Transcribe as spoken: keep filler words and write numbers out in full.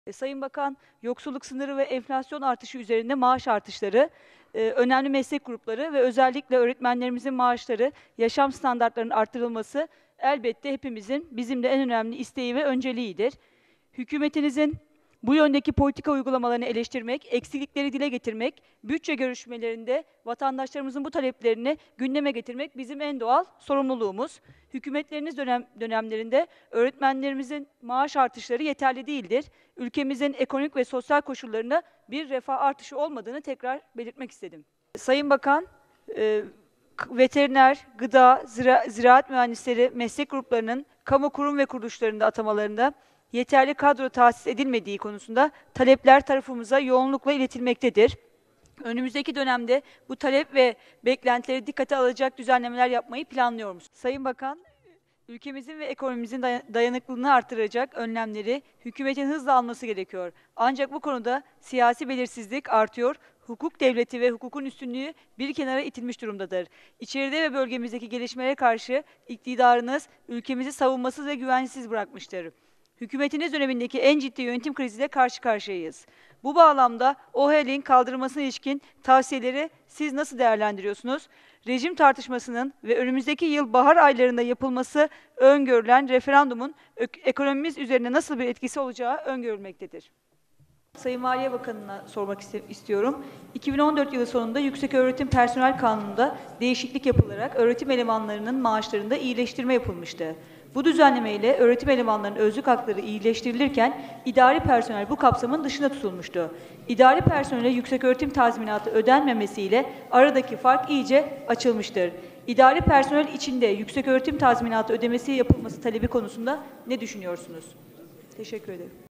E, Sayın Bakan, yoksulluk sınırı ve enflasyon artışı üzerinde maaş artışları, e, önemli meslek grupları ve özellikle öğretmenlerimizin maaşları, yaşam standartlarının artırılması elbette hepimizin, bizim de en önemli isteği ve önceliğidir. Hükümetinizin bu yöndeki politika uygulamalarını eleştirmek, eksiklikleri dile getirmek, bütçe görüşmelerinde vatandaşlarımızın bu taleplerini gündeme getirmek bizim en doğal sorumluluğumuz. Hükümetleriniz dönem, dönemlerinde öğretmenlerimizin maaş artışları yeterli değildir. Ülkemizin ekonomik ve sosyal koşullarında bir refah artışı olmadığını tekrar belirtmek istedim. Sayın Bakan, e, veteriner, gıda, zira, ziraat mühendisleri meslek gruplarının kamu kurum ve kuruluşlarında atamalarında yeterli kadro tahsis edilmediği konusunda talepler tarafımıza yoğunlukla iletilmektedir. Önümüzdeki dönemde bu talep ve beklentileri dikkate alacak düzenlemeler yapmayı planlıyor musunuz? Sayın Bakan, ülkemizin ve ekonomimizin dayanıklılığını artıracak önlemleri hükümetin hızla alması gerekiyor. Ancak bu konuda siyasi belirsizlik artıyor, hukuk devleti ve hukukun üstünlüğü bir kenara itilmiş durumdadır. İçeride ve bölgemizdeki gelişmelere karşı iktidarınız ülkemizi savunmasız ve güvensiz bırakmıştır. Hükümetiniz dönemindeki en ciddi yönetim kriziyle karşı karşıyayız. Bu bağlamda OHAL'in kaldırılmasına ilişkin tavsiyeleri siz nasıl değerlendiriyorsunuz? Rejim tartışmasının ve önümüzdeki yıl bahar aylarında yapılması öngörülen referandumun ekonomimiz üzerine nasıl bir etkisi olacağı öngörülmektedir. Sayın Maliye Bakanı'na sormak istiyorum. iki bin on dört yılı sonunda Yükseköğretim Personel Kanunu'nda değişiklik yapılarak öğretim elemanlarının maaşlarında iyileştirme yapılmıştı. Bu düzenlemeyle öğretim elemanlarının özlük hakları iyileştirilirken idari personel bu kapsamın dışında tutulmuştu. İdari personele yükseköğretim tazminatı ödenmemesiyle aradaki fark iyice açılmıştır. İdari personel içinde yükseköğretim tazminatı ödemesi yapılması talebi konusunda ne düşünüyorsunuz? Teşekkür ederim.